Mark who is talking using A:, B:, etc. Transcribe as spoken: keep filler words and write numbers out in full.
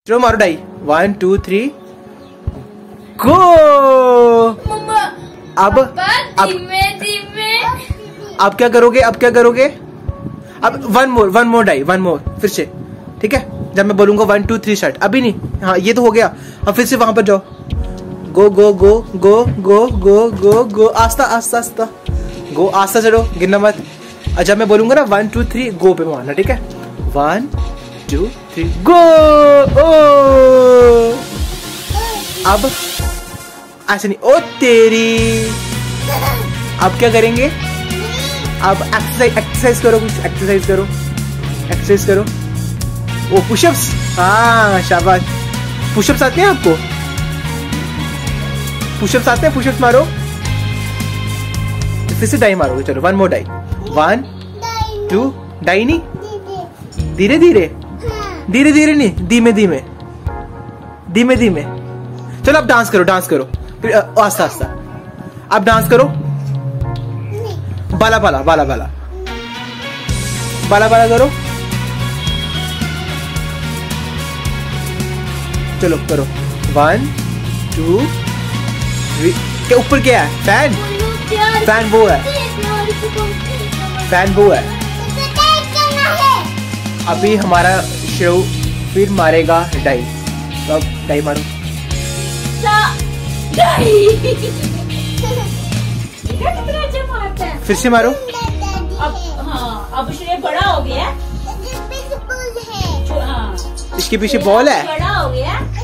A: चलो मारो dive. One two three go. अब अब अब क्या करोगे? अब क्या करोगे? अब one more one more dive, one more फिर से, ठीक है? जब मैं बोलूंगा वन टू थ्री स्टार्ट। अभी नहीं, हाँ ये तो हो गया। अब फिर से वहां पर जाओ। गो गो गो गो गो गो गो गो आस्ता आस्ता आस्ता गो, आस्ता चलो, गिरना मत। और जब मैं बोलूंगा ना वन टू थ्री गो पे मारना, ठीक है? One two three go. ओ अब ऐसे नहीं, ओ तेरी। अब क्या करेंगे? अब एक्सरसाइज एक्सरसाइज करो, कुछ एक्सरसाइज करो, एक्सरसाइज करो। ओ पुशअप्स, हाँ शाबाश। पुशअप्स आते हैं आपको? पुशअप्स आते हैं? पुशअप्स मारो। फिर से डाई मारोगे। चलो one more dive. One two dive नहीं, धीरे धीरे, धीरे धीरे नहीं, धीमे धीमे, धीमे धीमे। चलो अब डांस करो, डांस करो, फिर आस्ता आस्ता। अब डांस करो। बाला बाला बाला बाला बाला बाला करो। चलो करो। One two three. क्या ऊपर क्या है? फैन? फैन वो है, फैन वो है। अभी हमारा शिव फिर मारेगा डाई। तो अब डाई मारो। फिर से मारो।
B: अब हाँ, अब श्रेय बड़ा हो गया।
A: इसके पीछे बॉल है,
B: बड़ा हो गया।